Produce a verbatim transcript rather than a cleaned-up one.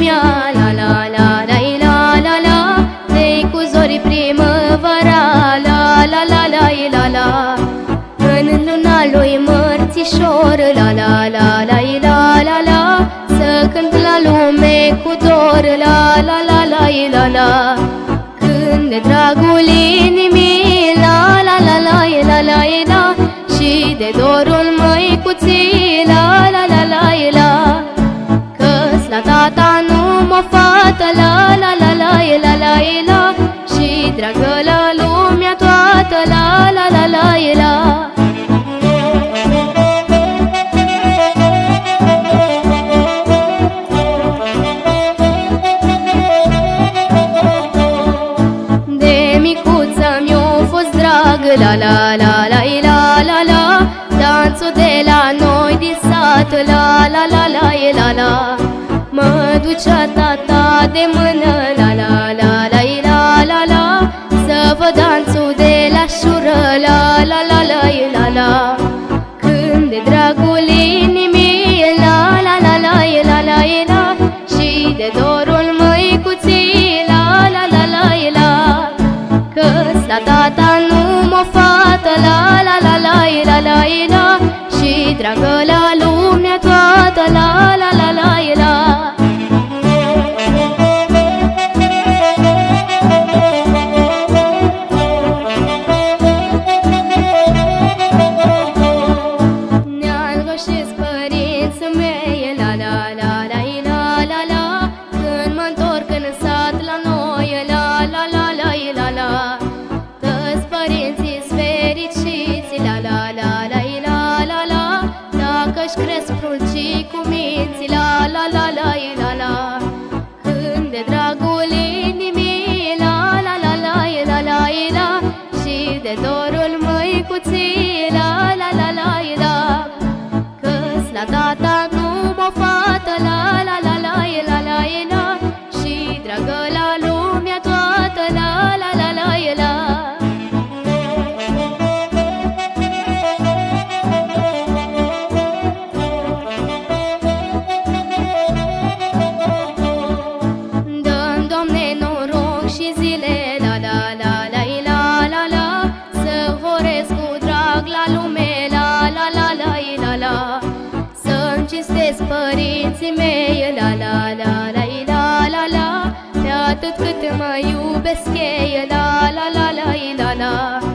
lumea, la la la la la la la, de cu zori primăvara, la la la la la la, în luna lui mărțișor, la la la la la la la, să cânt la lume cu dor, la la la la la la, când de dragul inimii, la la la la la la la, și de dorul măicuții, la la la la la, că-s la tata numai o fată, la la la la la la la, și dragă la lumea toată, la la la la la. La la la la la la la, danțul de la noi din sat, la la la la la la, mă ducea tata de mână, la la la la la la la, să văd danțul de la șură, la la la la la la, când de dragul inimii, la la la la la la la, și de dorul măicuții, la la la la la, că-s la tata numai o fată, la la la la la la la, și dragă la lumea toată, la la la la la. Ne-algoșesc părinții mei, la la la la la la la, când mă întorc în sat la noi, la la la la la la, toți părinții-s fericiți, la la la la la la la, dacă-și cresc prunci cu minți, la la la la la la, când de dragul inimii, la la la la la la la, și de dorul măicuții, la la la la la, că-s la tata numai o fată, la la la la la la la, și dragă la lumea toată, la la la la la. Dă-mi, Doamne, noroc și zile, la la la la la la la, să horesc cu drag la lume, la la la la la la, să-mi cinstesc părinții mei, la la la la la la la, pe atât cât mă iubesc ei, la la la la la la.